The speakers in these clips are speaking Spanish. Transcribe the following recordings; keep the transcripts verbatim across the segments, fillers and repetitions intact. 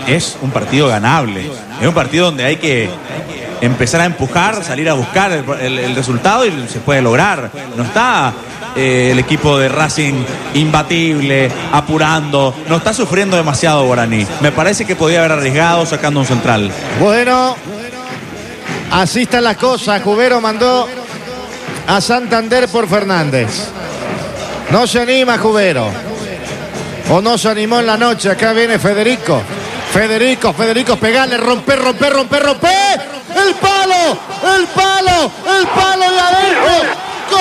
es un partido ganable. Es un partido donde hay que empezar a empujar, salir a buscar el, el, el resultado y se puede lograr. No está eh, el equipo de Racing imbatible, apurando. No está sufriendo demasiado Guaraní. Me parece que podía haber arriesgado sacando un central. Bueno, así están las cosas. Cubero mandó a Santander por Fernández. No se anima Cubero. O no se animó en la noche. Acá viene Federico. Federico, Federico, pegarle, romper, romper, romper, romper. El palo, el palo, el palo de adentro. ¡Gol!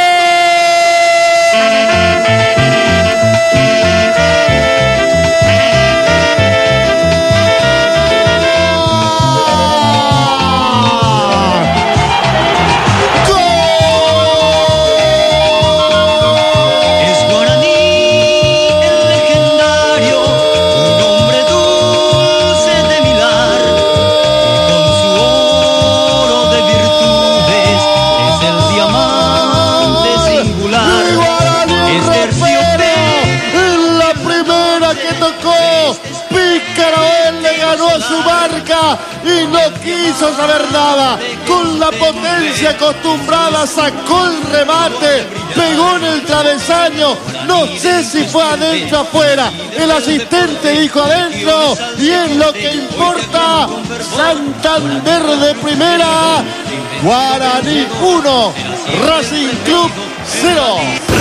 Su marca y no quiso saber nada. Con la potencia acostumbrada sacó el remate, pegó en el travesaño. No sé si fue adentro o afuera. El asistente dijo adentro y es lo que importa. Santander de primera, Guaraní uno, Racing Club cero.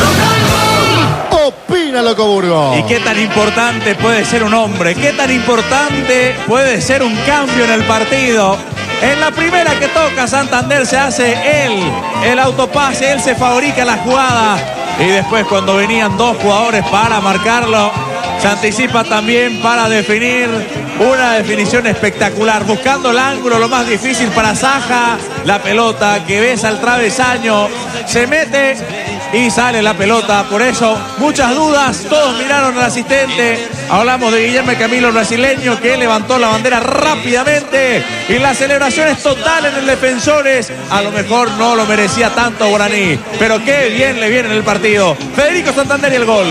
Opina Locoburgo. ¿Y qué tan importante puede ser un hombre? ¿Qué tan importante puede ser un cambio en el partido? En la primera que toca Santander se hace él el autopase, él se fabrica la jugada. Y después cuando venían dos jugadores para marcarlo, se anticipa también para definir una definición espectacular. Buscando el ángulo, lo más difícil para Saja. La pelota que besa el travesaño, se mete y sale la pelota. Por eso, muchas dudas. Todos miraron al asistente. Hablamos de Guillermo Camilo, brasileño, que levantó la bandera rápidamente. Y la celebración es total en el Defensores. A lo mejor no lo merecía tanto Guaraní, pero qué bien le viene en el partido. Federico Santander y el gol.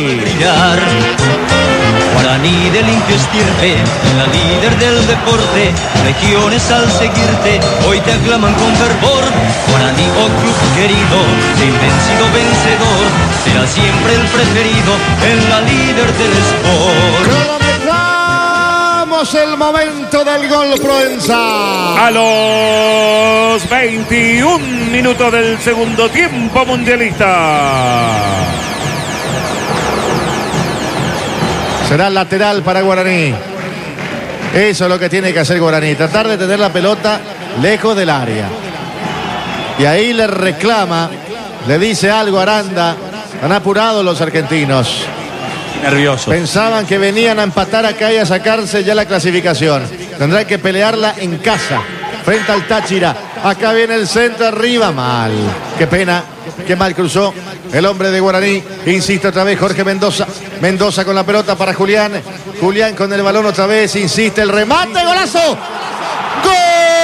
Guaraní de limpio estirpe, la líder del deporte, legiones al seguirte, hoy te aclaman con fervor. Guaraní, oh club querido, de invencido vencedor, será siempre el preferido en la líder del sport. Cronometramos el momento del gol Proenza. A los veintiún minutos del segundo tiempo mundialista. Será lateral para Guaraní. Eso es lo que tiene que hacer Guaraní. Tratar de tener la pelota lejos del área. Y ahí le reclama, le dice algo a Aranda. Han apurado los argentinos. Nervioso. Pensaban que venían a empatar acá y a sacarse ya la clasificación. Tendrá que pelearla en casa, frente al Táchira. Acá viene el centro arriba. Mal. Qué pena. Qué mal cruzó el hombre de Guaraní. Insiste otra vez Jorge Mendoza. Mendoza con la pelota para Julián. Julián con el balón otra vez. Insiste el remate. ¡Golazo! ¡Gol!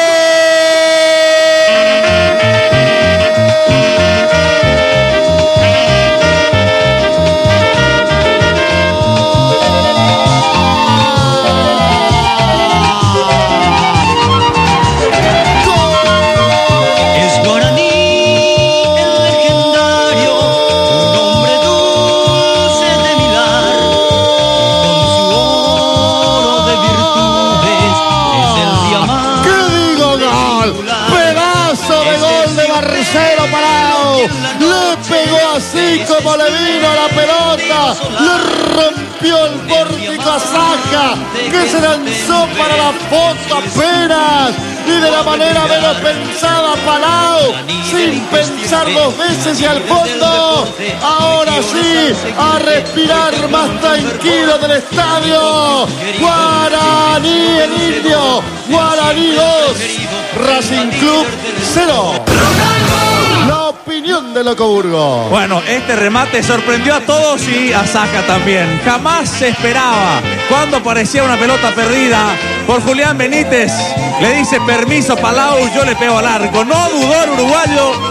Le pegó así como le vino a la pelota, le rompió el pórtico a Saja, que se lanzó para la foto apenas y de la manera menos pensada Palau, sin pensar dos veces y al fondo. Ahora sí, a respirar más tranquilo del estadio. Guaraní el Indio, Guaraní dos, Racing Club cero. La opinión de Locoburgo. Bueno, este remate sorprendió a todos y a Saja también. Jamás se esperaba. Cuando parecía una pelota perdida por Julián Benítez, le dice permiso Palau, yo le pego al arco. No dudó el uruguayo.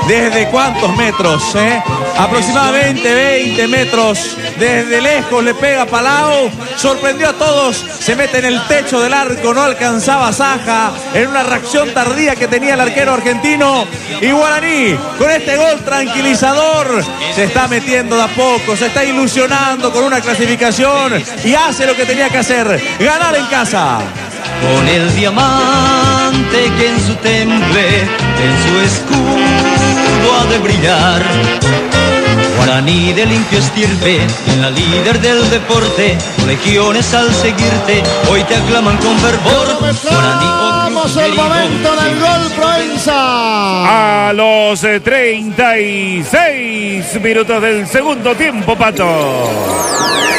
¿Desde cuántos metros? Eh? Aproximadamente veinte metros. Desde lejos le pega Palau. Sorprendió a todos. Se mete en el techo del arco. No alcanzaba Saja en una reacción tardía que tenía el arquero argentino. Y Guaraní, con este gol tranquilizador, se está metiendo de a poco. Se está ilusionando con una clasificación. Y hace lo que tenía que hacer. Ganar en casa. Con el diamante que en su temple, en su escudo ha de brillar. Guaraní de limpio estirpe, en la líder del deporte, legiones al seguirte, hoy te aclaman con fervor. Comenzamos el momento del gol Proenza. A los eh, treinta y seis minutos del segundo tiempo, Pato.